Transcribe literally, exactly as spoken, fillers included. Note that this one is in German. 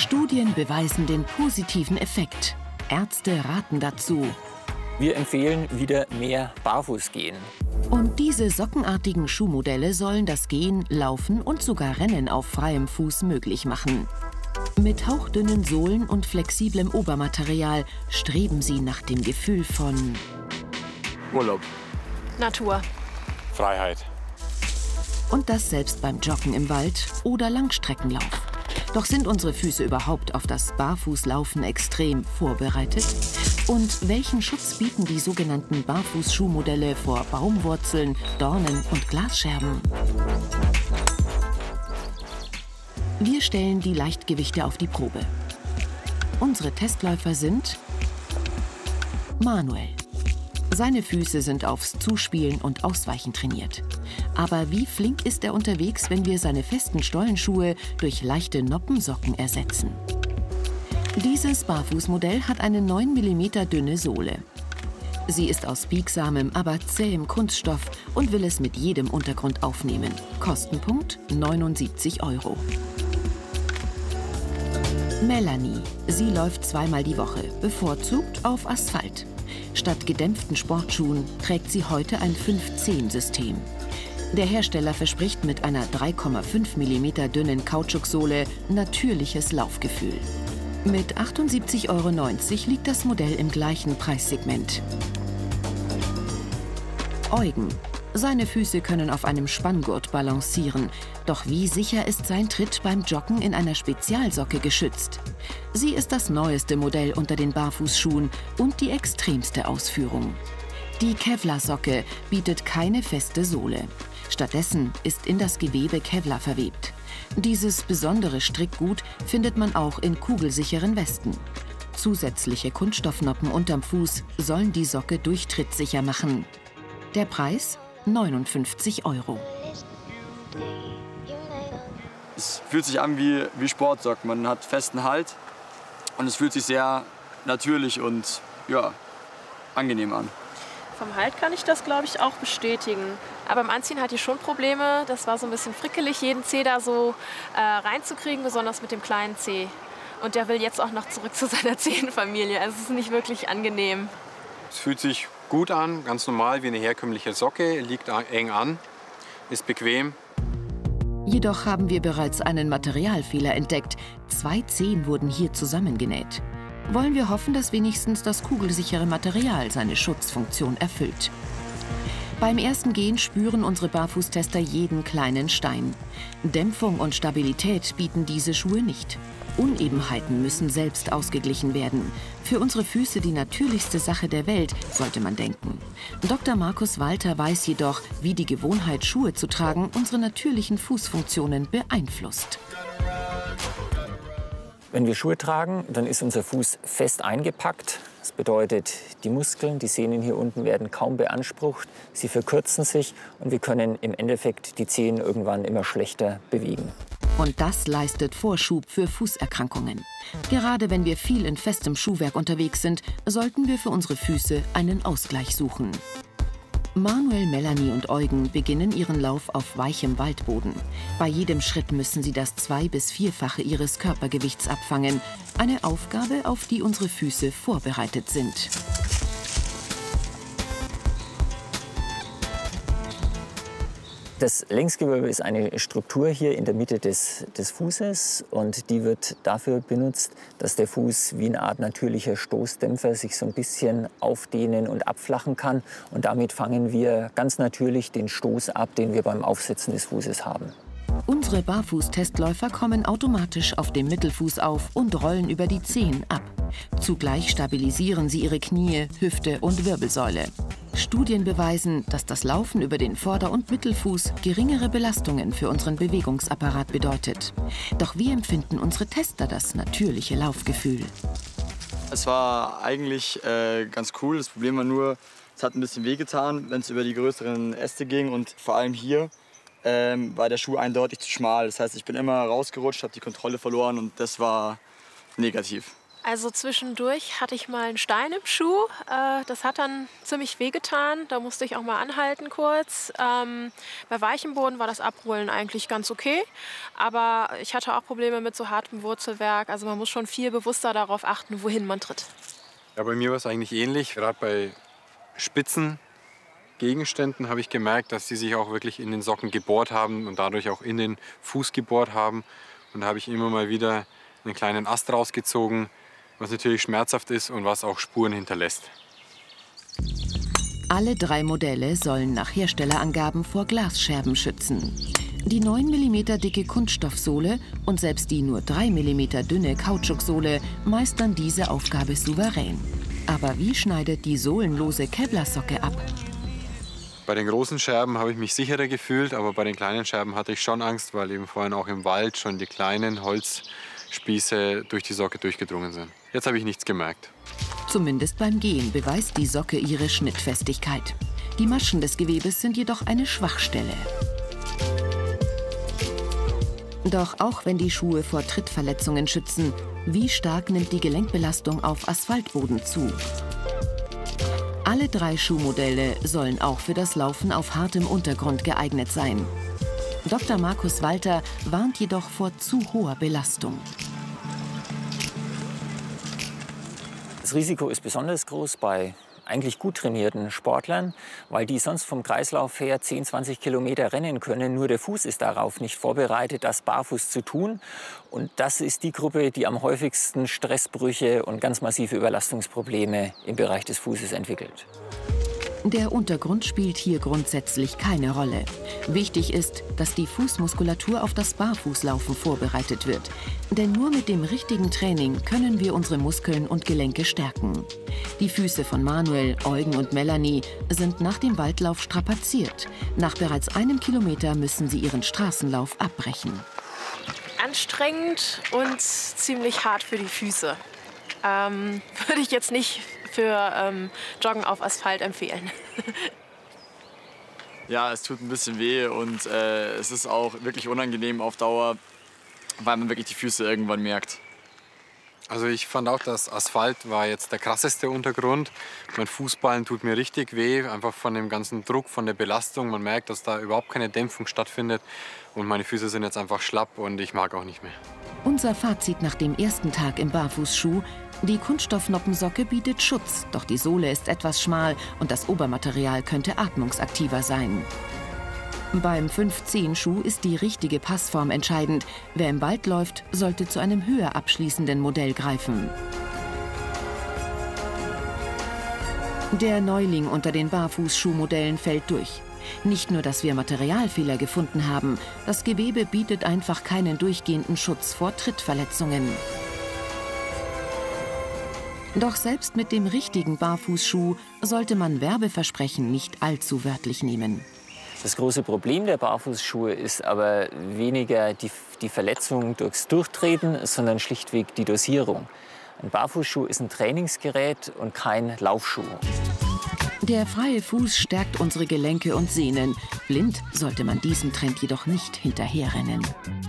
Studien beweisen den positiven Effekt. Ärzte raten dazu. Wir empfehlen wieder mehr barfuß gehen. Und diese sockenartigen Schuhmodelle sollen das Gehen, Laufen und sogar Rennen auf freiem Fuß möglich machen. Mit hauchdünnen Sohlen und flexiblem Obermaterial streben sie nach dem Gefühl von Urlaub, Natur, Freiheit. Und das selbst beim Joggen im Wald oder Langstreckenlauf. Doch sind unsere Füße überhaupt auf das Barfußlaufen extrem vorbereitet? Und welchen Schutz bieten die sogenannten Barfußschuhmodelle vor Baumwurzeln, Dornen und Glasscherben? Wir stellen die Leichtgewichte auf die Probe. Unsere Testläufer sind Manuel. Seine Füße sind aufs Zuspielen und Ausweichen trainiert. Aber wie flink ist er unterwegs, wenn wir seine festen Stollenschuhe durch leichte Noppensocken ersetzen? Dieses Barfußmodell hat eine neun Millimeter dünne Sohle. Sie ist aus biegsamem, aber zähem Kunststoff und will es mit jedem Untergrund aufnehmen. Kostenpunkt neunundsiebzig Euro. Melanie. Sie läuft zweimal die Woche, bevorzugt auf Asphalt. Statt gedämpften Sportschuhen trägt sie heute ein fünf zehn System. Der Hersteller verspricht mit einer drei Komma fünf Millimeter dünnen Kautschuksohle natürliches Laufgefühl. Mit achtundsiebzig Euro neunzig liegt das Modell im gleichen Preissegment. Eugen. Seine Füße können auf einem Spanngurt balancieren. Doch wie sicher ist sein Tritt beim Joggen in einer Spezialsocke geschützt? Sie ist das neueste Modell unter den Barfußschuhen und die extremste Ausführung. Die Kevlar-Socke bietet keine feste Sohle. Stattdessen ist in das Gewebe Kevlar verwebt. Dieses besondere Strickgut findet man auch in kugelsicheren Westen. Zusätzliche Kunststoffnoppen unterm Fuß sollen die Socke durchtrittsicher machen. Der Preis? neunundfünfzig Euro. Es fühlt sich an wie, wie Sportsocken. Man hat festen Halt und es fühlt sich sehr natürlich und ja, angenehm an. Vom Halt kann ich das, glaube ich, auch bestätigen. Aber beim Anziehen hatte ich schon Probleme. Das war so ein bisschen frickelig, jeden Zeh da so äh, reinzukriegen, besonders mit dem kleinen Zeh. Und der will jetzt auch noch zurück zu seiner Zehenfamilie. Also es ist nicht wirklich angenehm. Es fühlt sich gut an, ganz normal wie eine herkömmliche Socke, liegt eng an, ist bequem. Jedoch haben wir bereits einen Materialfehler entdeckt. Zwei Zehen wurden hier zusammengenäht. Wollen wir hoffen, dass wenigstens das kugelsichere Material seine Schutzfunktion erfüllt. Beim ersten Gehen spüren unsere Barfußtester jeden kleinen Stein. Dämpfung und Stabilität bieten diese Schuhe nicht. Unebenheiten müssen selbst ausgeglichen werden. Für unsere Füße die natürlichste Sache der Welt, sollte man denken. Doktor Markus Walter weiß jedoch, wie die Gewohnheit, Schuhe zu tragen, unsere natürlichen Fußfunktionen beeinflusst. Wenn wir Schuhe tragen, dann ist unser Fuß fest eingepackt. Das bedeutet, die Muskeln, die Sehnen hier unten werden kaum beansprucht. Sie verkürzen sich und wir können im Endeffekt die Zehen irgendwann immer schlechter bewegen. Und das leistet Vorschub für Fußerkrankungen. Gerade wenn wir viel in festem Schuhwerk unterwegs sind, sollten wir für unsere Füße einen Ausgleich suchen. Manuel, Melanie und Eugen beginnen ihren Lauf auf weichem Waldboden. Bei jedem Schritt müssen sie das zwei- bis vierfache ihres Körpergewichts abfangen. Eine Aufgabe, auf die unsere Füße vorbereitet sind. Das Längsgewölbe ist eine Struktur hier in der Mitte des, des Fußes und die wird dafür benutzt, dass der Fuß wie eine Art natürlicher Stoßdämpfer sich so ein bisschen aufdehnen und abflachen kann. Und damit fangen wir ganz natürlich den Stoß ab, den wir beim Aufsetzen des Fußes haben. Unsere Barfuß-Testläufer kommen automatisch auf dem Mittelfuß auf und rollen über die Zehen ab. Zugleich stabilisieren sie ihre Knie, Hüfte und Wirbelsäule. Studien beweisen, dass das Laufen über den Vorder- und Mittelfuß geringere Belastungen für unseren Bewegungsapparat bedeutet. Doch wie empfinden unsere Tester das natürliche Laufgefühl? Es war eigentlich äh, ganz cool. Das Problem war nur, es hat ein bisschen wehgetan, wenn es über die größeren Äste ging. Und vor allem hier ähm, war der Schuh eindeutig zu schmal. Das heißt, ich bin immer rausgerutscht, habe die Kontrolle verloren und das war negativ. Also zwischendurch hatte ich mal einen Stein im Schuh. Äh, das hat dann ziemlich wehgetan. Da musste ich auch mal anhalten kurz. Ähm, bei weichem Boden war das Abrollen eigentlich ganz okay. Aber ich hatte auch Probleme mit so hartem Wurzelwerk. Also man muss schon viel bewusster darauf achten, wohin man tritt. Ja, bei mir war es eigentlich ähnlich. Gerade bei spitzen Gegenständen habe ich gemerkt, dass sie sich auch wirklich in den Socken gebohrt haben und dadurch auch in den Fuß gebohrt haben. Und da habe ich immer mal wieder einen kleinen Ast rausgezogen, was natürlich schmerzhaft ist und was auch Spuren hinterlässt. Alle drei Modelle sollen nach Herstellerangaben vor Glasscherben schützen. Die neun Millimeter dicke Kunststoffsohle und selbst die nur drei Millimeter dünne Kautschuksohle meistern diese Aufgabe souverän. Aber wie schneidet die sohlenlose Kevlar-Socke ab? Bei den großen Scherben habe ich mich sicherer gefühlt, aber bei den kleinen Scherben hatte ich schon Angst, weil eben vorhin auch im Wald schon die kleinen Holzspieße durch die Socke durchgedrungen sind. Jetzt habe ich nichts gemerkt. Zumindest beim Gehen beweist die Socke ihre Schnittfestigkeit. Die Maschen des Gewebes sind jedoch eine Schwachstelle. Doch auch wenn die Schuhe vor Trittverletzungen schützen, wie stark nimmt die Gelenkbelastung auf Asphaltboden zu? Alle drei Schuhmodelle sollen auch für das Laufen auf hartem Untergrund geeignet sein. Doktor Markus Walter warnt jedoch vor zu hoher Belastung. Das Risiko ist besonders groß bei eigentlich gut trainierten Sportlern, weil die sonst vom Kreislauf her zehn, zwanzig Kilometer rennen können. Nur der Fuß ist darauf nicht vorbereitet, das barfuß zu tun. Und das ist die Gruppe, die am häufigsten Stressbrüche und ganz massive Überlastungsprobleme im Bereich des Fußes entwickelt. Der Untergrund spielt hier grundsätzlich keine Rolle. Wichtig ist, dass die Fußmuskulatur auf das Barfußlaufen vorbereitet wird. Denn nur mit dem richtigen Training können wir unsere Muskeln und Gelenke stärken. Die Füße von Manuel, Eugen und Melanie sind nach dem Waldlauf strapaziert. Nach bereits einem Kilometer müssen sie ihren Straßenlauf abbrechen. Anstrengend und ziemlich hart für die Füße. Ähm, würde ich jetzt nicht für ähm, Joggen auf Asphalt empfehlen. Ja, es tut ein bisschen weh und äh, es ist auch wirklich unangenehm auf Dauer, weil man wirklich die Füße irgendwann merkt. Also ich fand auch, dass Asphalt war jetzt der krasseste Untergrund. Mein Fußballen tut mir richtig weh, einfach von dem ganzen Druck, von der Belastung. Man merkt, dass da überhaupt keine Dämpfung stattfindet. Und meine Füße sind jetzt einfach schlapp und ich mag auch nicht mehr. Unser Fazit nach dem ersten Tag im Barfußschuh: Die Kunststoffnoppensocke bietet Schutz, doch die Sohle ist etwas schmal und das Obermaterial könnte atmungsaktiver sein. Beim fünf zehn Schuh ist die richtige Passform entscheidend. Wer im Wald läuft, sollte zu einem höher abschließenden Modell greifen. Der Neuling unter den Barfußschuhmodellen fällt durch. Nicht nur, dass wir Materialfehler gefunden haben, das Gewebe bietet einfach keinen durchgehenden Schutz vor Trittverletzungen. Doch selbst mit dem richtigen Barfußschuh sollte man Werbeversprechen nicht allzu wörtlich nehmen. Das große Problem der Barfußschuhe ist aber weniger die, die Verletzung durchs Durchtreten, sondern schlichtweg die Dosierung. Ein Barfußschuh ist ein Trainingsgerät und kein Laufschuh. Der freie Fuß stärkt unsere Gelenke und Sehnen. Blind sollte man diesem Trend jedoch nicht hinterherrennen.